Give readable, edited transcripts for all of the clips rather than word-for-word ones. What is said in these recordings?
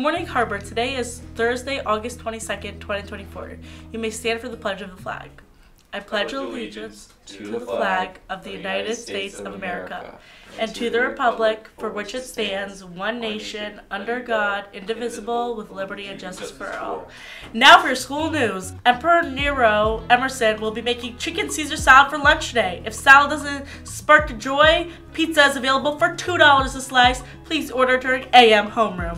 morning, Harbor. Today is Thursday, August 22nd, 2024. You may stand for the pledge of the flag. I pledge allegiance to the flag of the United States of America and to the republic for which it stands, one nation, under God, indivisible, with liberty and justice for all. Now for your school news. Emperor Nero Emerson will be making chicken Caesar salad for lunch today. If salad doesn't spark joy, pizza is available for $2 a slice. Please order during AM homeroom.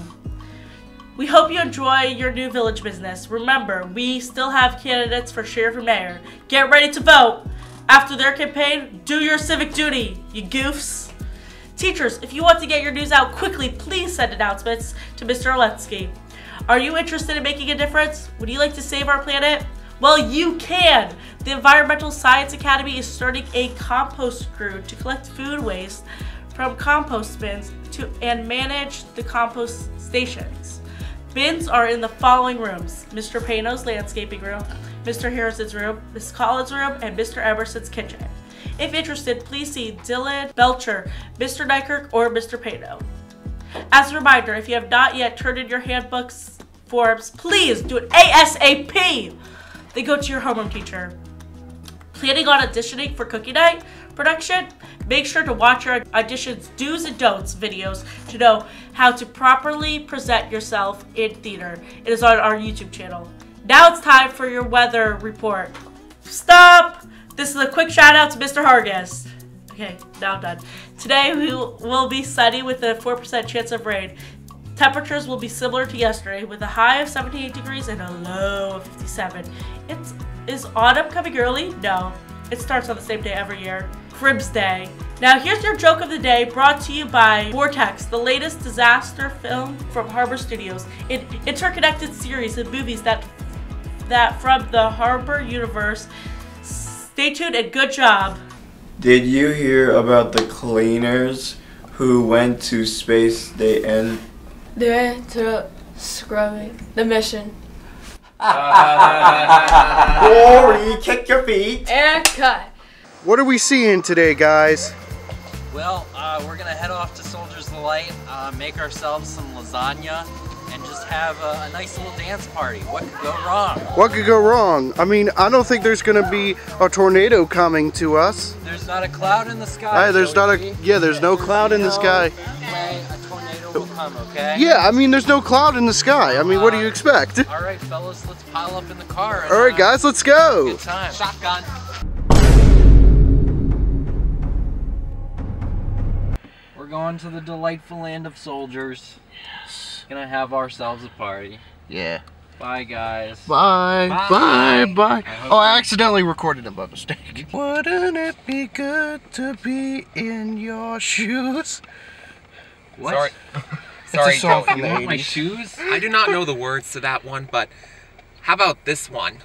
We hope you enjoy your new village business. Remember, we still have candidates for sheriff and mayor. Get ready to vote. After their campaign, do your civic duty, you goofs. Teachers, if you want to get your news out quickly, please send announcements to Mr. Oletsky. Are you interested in making a difference? Would you like to save our planet? Well, you can! The Environmental Science Academy is starting a compost crew to collect food waste from compost bins and manage the compost stations. Bins are in the following rooms: Mr. Pano's landscaping room, Mr. Harrison's room, Miss Collins' room, and Mr. Emerson's kitchen. If interested, please see Dylan Belcher, Mr. Nykirk, or Mr. Pano. As a reminder, if you have not yet turned in your handbooks forms, please do it ASAP! They go to your homeroom teacher. Planning on auditioning for Cookie Night production? Make sure to watch your audition's do's and don'ts videos to know how to properly present yourself in theater. It is on our YouTube channel. Now it's time for your weather report. Stop! This is a quick shout out to Mr. Hargis. Okay, now I'm done. Today we will be sunny with a 4% chance of rain. Temperatures will be similar to yesterday with a high of 78 degrees and a low of 57. Is autumn coming early? No. It starts on the same day every year. Cribs Day. Now here's your joke of the day, brought to you by Vortex, the latest disaster film from Harbor Studios, an interconnected series of movies that from the Harbor universe. Stay tuned and good job. Did you hear about the cleaners who went to space day and they went to scrubbing the mission. Corey, kick your feet. And cut. What are we seeing today, guys? Well, we're gonna head off to Soldiers of the Light, make ourselves some lasagna, and just have a nice little dance party. What could go wrong? What could go wrong? I mean, I don't think there's gonna be a tornado coming to us. There's not a cloud in the sky. There's no cloud in the sky. Way a tornado will come, okay? Yeah, I mean, there's no cloud in the sky. I mean, what do you expect? All right, fellas, let's pile up in the car. And, all right, guys, let's go. Good time. Shotgun. We're going to the delightful land of soldiers. Yes. Gonna have ourselves a party. Yeah. Bye, guys. Bye. Bye. Bye. Oh, I accidentally recorded it by mistake. Wouldn't it be good to be in your shoes? What? Sorry. Sorry, Joe. You want my shoes? I do not know the words to that one, but how about this one?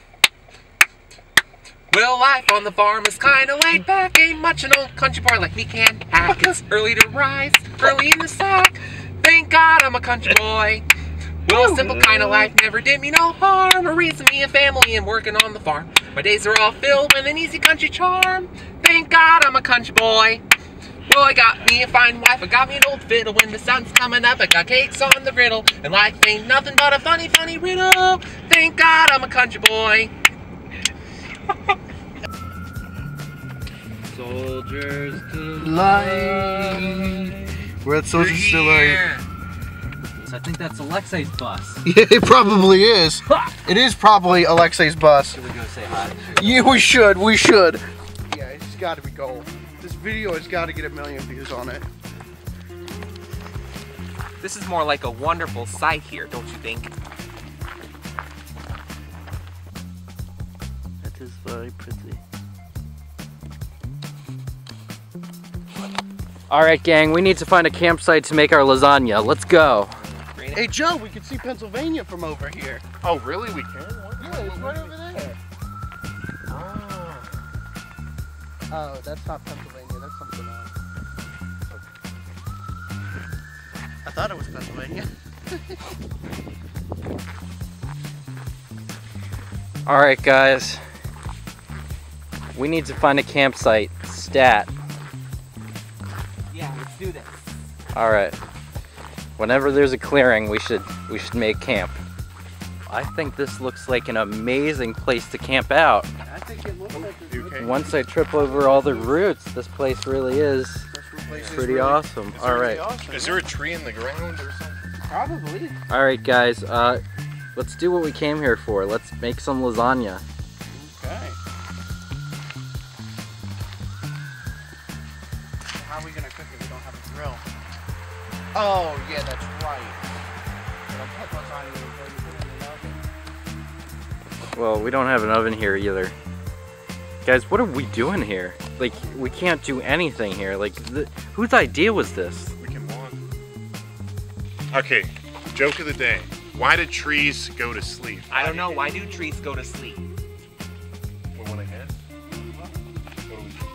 Well, life on the farm is kinda laid back. Ain't much an old country boy like me can hack. It's early to rise, early in the sack. Thank God I'm a country boy. Well, a simple kind of life never did me no harm. Raising me a family and working on the farm. My days are all filled with an easy country charm. Thank God I'm a country boy. Well, I got me a fine wife, I got me an old fiddle. When the sun's coming up, I got cakes on the griddle. And life ain't nothing but a funny, funny riddle. Thank God I'm a country boy. Soldiers to Light. We're at Soldiers to Light. So I think that's Alexei's bus. Yeah, it probably is. It is probably Alexei's bus. Should we go say hi? Yeah, we should. We should. Yeah, it's got to be gold. This video has got to get 1 million views on it. This is more like a wonderful sight here, don't you think? That is very pretty. Alright, gang, we need to find a campsite to make our lasagna. Let's go. Hey, Joe, we can see Pennsylvania from over here. Oh, really? We can? Yeah, it's right over there. Oh, that's not Pennsylvania. That's something else. I thought it was Pennsylvania. Alright, guys. We need to find a campsite. Stat. Yeah, let's do this. Alright. Whenever there's a clearing, we should make camp. I think this looks like an amazing place to camp out. I think it looks like Okay. Once I trip over all the roots, this place really is pretty awesome. All right. Is there a tree in the ground or something? Probably. All right, guys. Let's do what we came here for. Let's make some lasagna. Okay. How are we gonna cook it? We don't have a grill. Oh, yeah, that's right. But put lasagna before you put it in the oven. Well, we don't have an oven here either. Guys, what are we doing here? Like, we can't do anything here. Like, whose idea was this? We can walk. Okay, joke of the day. Why do trees go to sleep? I don't know. Why do trees go to sleep? We want to guess? What do we do?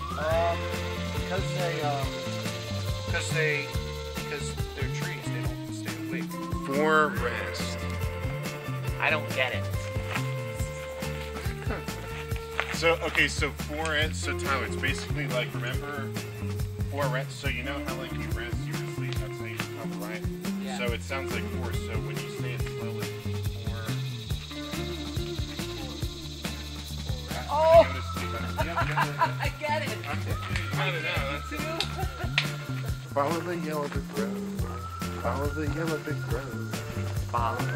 Because they're trees, they don't stay awake. For rest. I don't get it. So, okay, so for it, so Tyler, it's basically like, remember, for rest, so you know how like you rest, you sleep, that's how you recover, right? Yeah. So it sounds like for, so when you say it slowly, for. Oh! Go to sleep. I get it. Follow the yellow brick road. Follow the yellow brick road. Follow the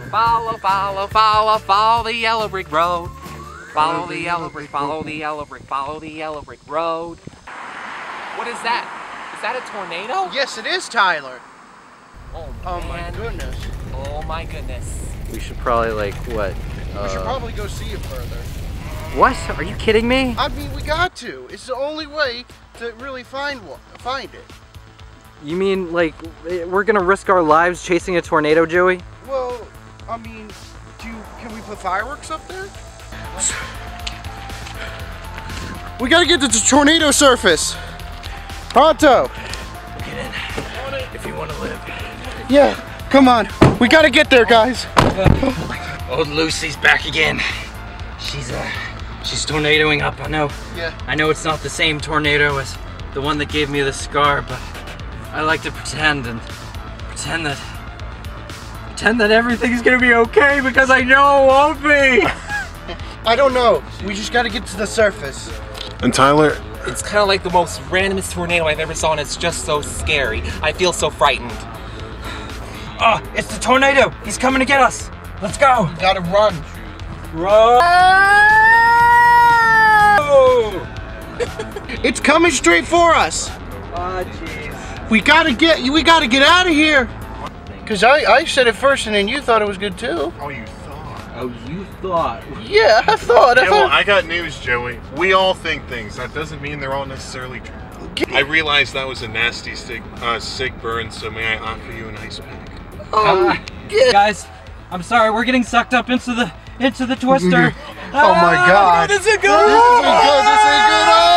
yellow brick road. Follow the yellow brick, follow the yellow brick, follow the yellow brick road. What is that? Is that a tornado? Yes, it is, Tyler. Oh, Oh my man. goodness. Oh my goodness. We should probably, like, what? We should probably go see it further. What? Are you kidding me? I mean, we got to. It's the only way to really find it. You mean, like, we're gonna risk our lives chasing a tornado, Joey? Well, I mean, can we put fireworks up there? We gotta get to the tornado surface. Pronto. Get in. If you want to live. Yeah, come on. We gotta get there, guys. Old Lucy's back again. She's tornadoing up. I know. Yeah. I know it's not the same tornado as the one that gave me the scar, but I like to pretend that everything's gonna be okay because I know it won't be. I don't know. We just gotta get to the surface. And Tyler, It's kind of like the most randomest tornado I've ever saw, and it's just so scary. I feel so frightened. Oh, it's the tornado. He's coming to get us. Let's go. We gotta run. Run. It's coming straight for us. Oh, jeez. We gotta get out of here. Cause I said it first and then you thought it was good too. oh, you thought. Oh, you thought. Yeah, I thought. Yeah, well, I got news, Joey. We all think things. That doesn't mean they're all necessarily true. I realized that was a nasty sick burn, so may I offer you an ice pack? Guys, I'm sorry. We're getting sucked up into the twister. Oh my God. This is good. This ain't good. This ain't good. Oh!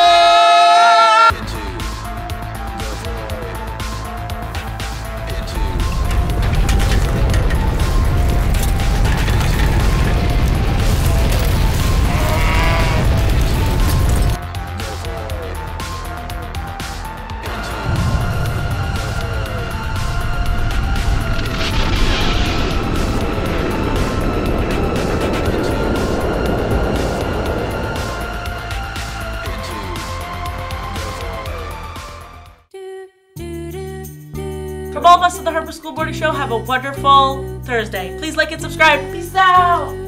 From all of us at the Harper School Morning Show, have a wonderful Thursday. Please like and subscribe. Peace out.